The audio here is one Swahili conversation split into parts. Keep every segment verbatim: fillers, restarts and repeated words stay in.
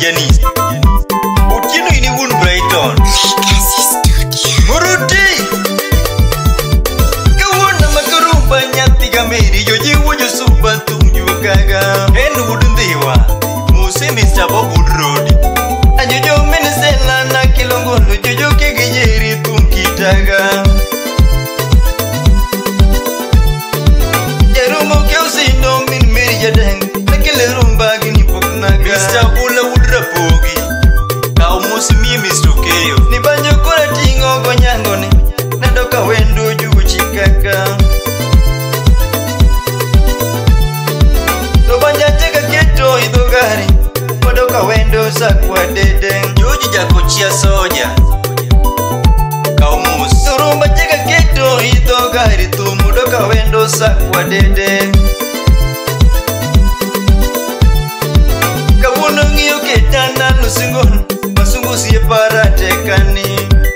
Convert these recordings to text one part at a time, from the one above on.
Janice. Otieno ini un Brighton. Muruti. Kawuna makarumba nyati kameri jojiwo jo suba tumju gaga. En udundiwa. Muse Mister Bob Road. Ajojo menesela na kilongolo jojo kegejeri tumkitaga. Jerumo keusino min meri jadeng. Nakele rumba gini poknaga. Mister Bula udra pogi. Kau musimi Mister Keyo. Ni banjo kora tingo gonyangoni. Nadoka wendo jugu chikaka. No banja teka keto idogari. Madoka wendo sakwa dede. Joji jako chia soja. Kau mus. Surumba teka keto idogari tu. Mudoka wendo sakwa dede. Kabuno ngiyo ketana nusingon. Masungu siye para tekani.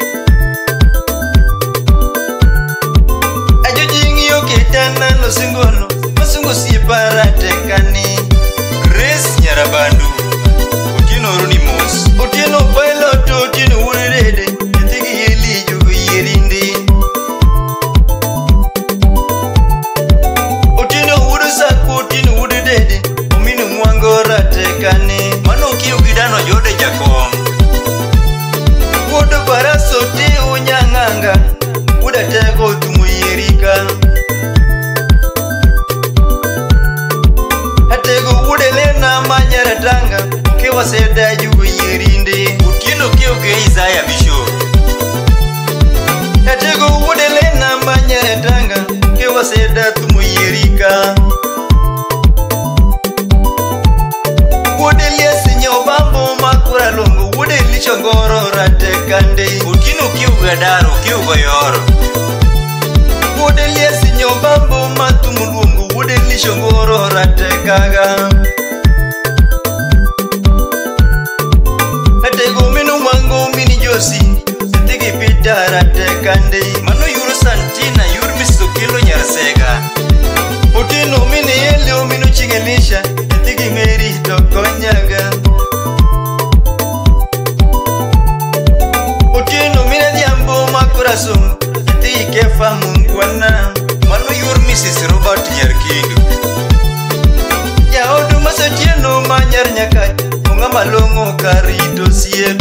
Ajoji ngiyo ketana nusingono. Masungu siye para tekani. Grace Nyarabandu. Otieno Runimos. Otieno pilot Otieno Wurede. Yatigi yeli jugu yerindi. Otieno Wurusaku Otieno Wurede. Ominu mwangora tekani. Mano kiyo gidano jode jakom. Wodo baraso te unyanganga. Uda tego tumuyirika. Atego udelena manyaratanga. Kewa seda jugu yirinde. Otieno kiyo ge Isaiah Bishop. Atego udelena manyaratanga. Kewa seda tumuyirika. Wodelia sinyo bambo makura longo. Wodeli chongoro ratekande. Otieno kiyo gadaro kiyo goyoro. Wodelia sinyo bambo matumulungu. Wodeli chongoro ratekaga. Atego minu mwango mini josi. Sitigi pita ratekande. Mano yuru santina yuru misukilo nyarsega. Otieno mini elio minu chingelisha. Sitigi meri tokonyaga. Otieno mina diambo makura sungu. Sitigi kefa mungwana. Mano yuru Missus Robert Nyarkindo. Ya odu masa Otieno manyar nyakai. Munga malongo karito siep.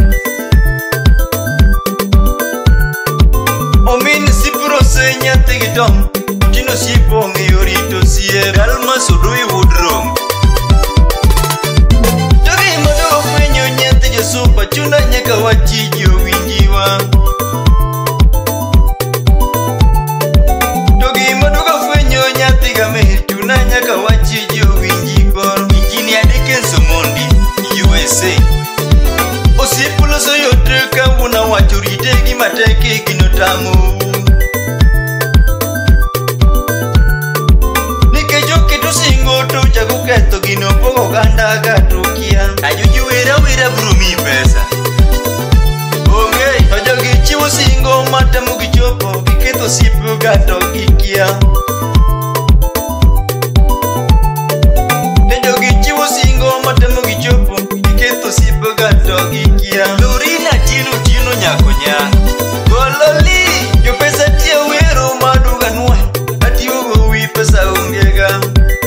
Omin sipro senya tegidom. Otieno sipo ngeyorito siep. Galma sudui woodroom. Togi modo fwenyo nyate josupa. Chuna nyaka wachijo winjiwa. Togi modo fwenyo nyate gamer. Chuna nyaka wachijo winjikor. Engineer Dickinson Mondi U S A. Osipulo so yotreka una wachurite gi mateke ginotamu. Nikejo kitu singo to jago keto gino pogo ganda gatukia. Ajuju wera wera brumi pesa. Okay, tojo gichiwo singo matamu gichopo giketo sipu gato gikia. Tojo gichiwo singo matamu gichopo giketo sipu gato gikia. Lorina tino tino nyako nyako. Gololi yo pesa tia wero maduga nuwe. Ati ugo wi pesa ungega.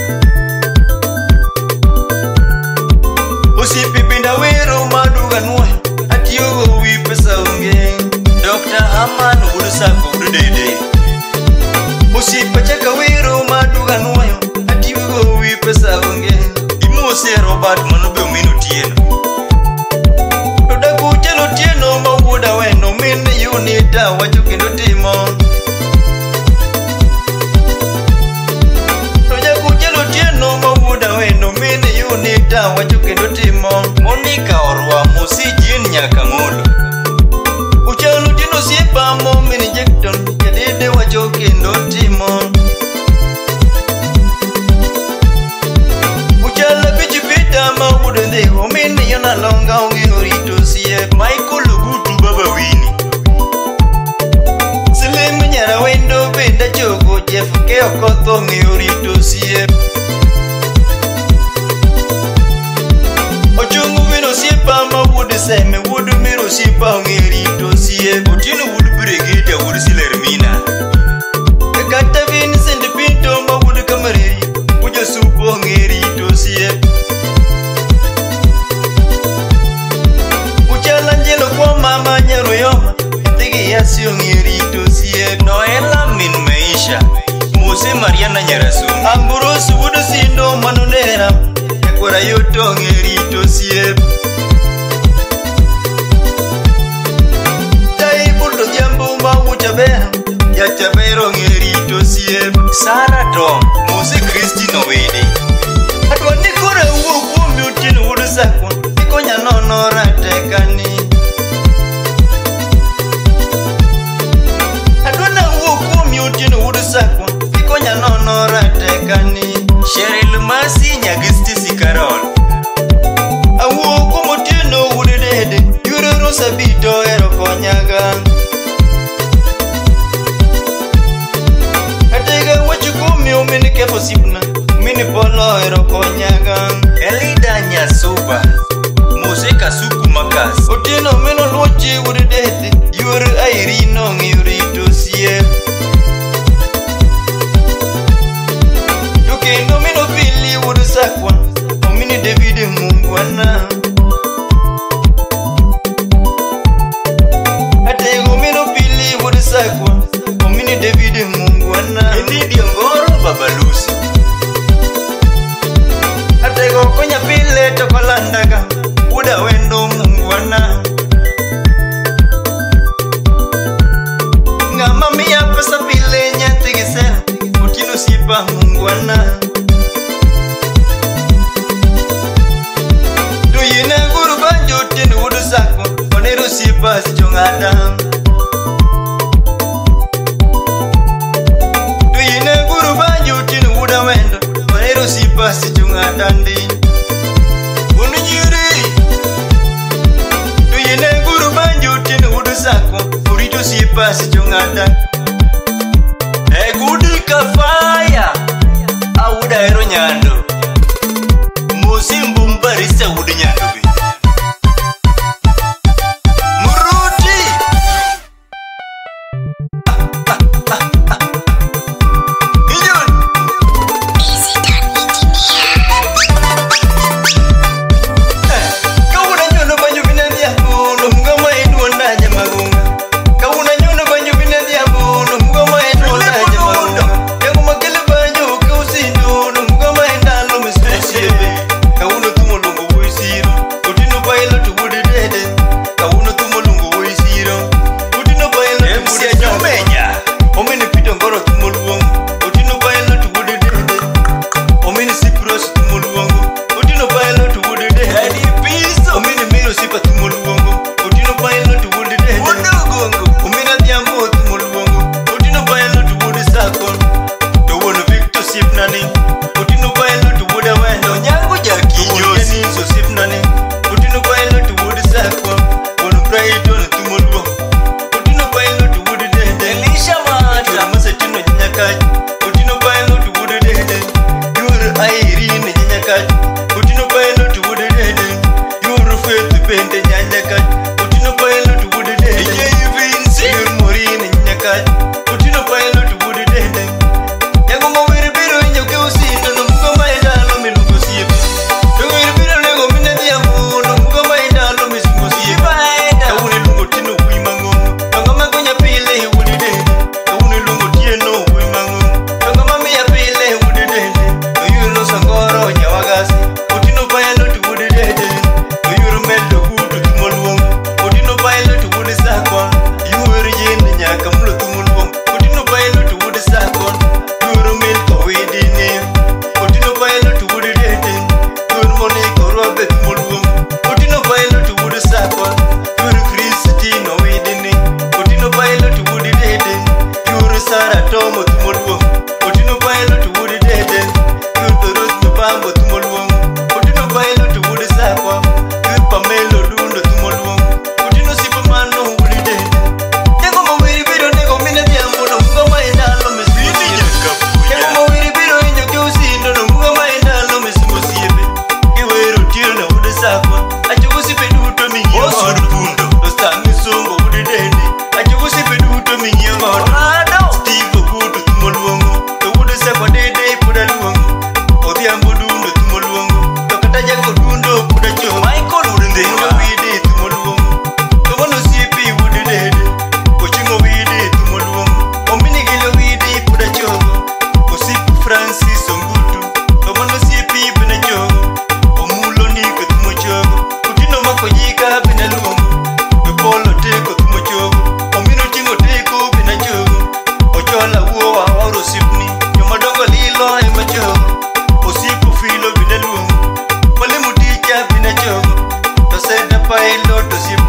Usipi pinda wero maduga nuwe. Ati ugo wi pesa ungega. Doctor Haman Wurusaku Udede. Usipa chaka wero maduga nuwe. Ati ugo wi pesa ungega. Imose Robert Manube Ominu Otieno. Todaku Otieno Otieno mawuda weno mini unita wacho kendo timo. Todaku Otieno Otieno mawuda weno mini unita wacho kendo timo. Monica Orwa Musi Jin nyaka ngolo. Otieno Otieno siepa mo mini Jackton. Jadede wacho kendo timo. Uchala bichi pita mawuda ndeho mini yona longa ungi orito siep. Michael Ogutu Baba Wini. Silimu nyara wendo benda chogo Jeff Keo Kotho ngi orito siep. Ochungu wino siepa seme wudu miro sipa ngeri to sie Otino wudu brigade wudu silermina Kata vini sendi pinto ma wudu kamareri Ujo supo ngeri to sie Uchala njelo kwa mama nyero yoma Tigi yasio ngeri to sie Noela min meisha Muse Mariana nyerasu Amburosu wudu sindo manunera Ekura yoto ngeri to sie Ya chabero ngeri to sie Sara Tom Muse Christine Owede Atwa nikore uo kuomi utinu wudu sakwa Nikonya nono ratekani Atwa na uo kuomi utinu wudu sakwa Nikonya nono ratekani Cheryl Masi Nyagisti Sikarol Awo kumutino wudu dede Yure rosa bito ero konyaga Mini kefo sipna, mini polo ero konyaga Elida Nyasuba, Musika suku makas Otino mino lochi wuri dete Yuri airino ngiri to sie Tukino mino pili wuri sakwa Omini David Mungwana Atego mino pili wuri sakwa Omini David Mungwana Indidi ngoro babalusi Atego konya pile tokolandaga Uda wendo Mungwana Ngama miya pesa pile nyati gisena Utino sipa Mungwana Tuyine guru banjo tinu udu sako Onero sipa sichongada Sipa si chunga dandi Unu nyiri Tuyine guru banjo tinu udu sako Urito sipa si chunga dandi Egudi kafaya Awuda ero nyando Musimbu mbarisa udu nyando bi Muruti pilot osiep